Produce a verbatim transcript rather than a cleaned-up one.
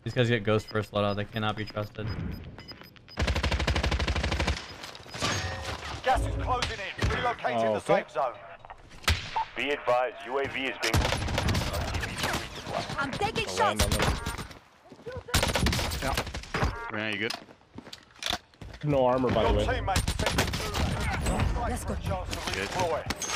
These guys get ghost first loadout. They cannot be trusted. Gas is closing in. Relocating Oh, the safe zone. Be advised, U A V is being. I'm taking I'll shots. land on them. Yeah. Rana, you good? No armor, by the Your way. teammates sent you through. Let's go. Chance to Good. redeploy.